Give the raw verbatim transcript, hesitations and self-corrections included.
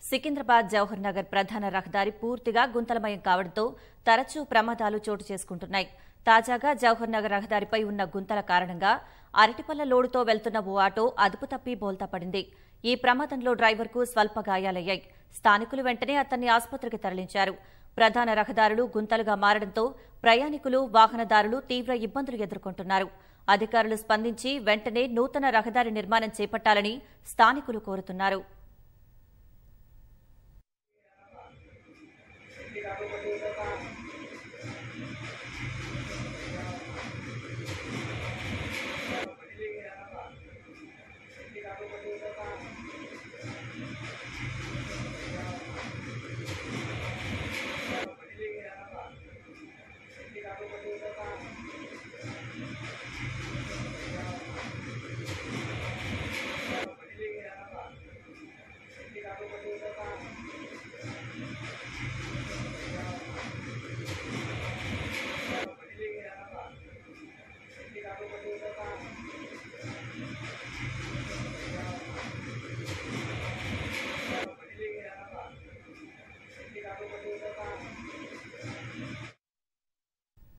సికింద్రాబాద్ జవహర్ నగర్ ప్రధాన రహదారి పూర్తిగా గుంతలమయం కావడంతో తరచూ ప్రమాదాలు చోటు చేసుకుంటున్నాయి. తాజాగా జవహర్ నగర్ రహదారిపై ఉన్న గుంతల కారణంగా అరటిపళ్ల లోడుతో వెళ్తున్న ఓ ఆటో అదుపు తప్పి బోల్తా పడింది. ఈ ప్రమాదంలో డ్రైవర్కు స్వల్ప గాయాలయ్యాయి. స్థానికులు వెంటనే అతన్ని ఆసుపత్రికి తరలించారు. ప్రధాన రహదారులు గుంతలుగా మారడంతో ప్రయాణికులు, వాహనదారులు తీవ్ర ఇబ్బందులు ఎదుర్కొంటున్నారు. అధికారులు స్పందించి వెంటనే నూతన రహదారి నిర్మాణం చేపట్టాలని స్థానికులు కోరుతున్నారు.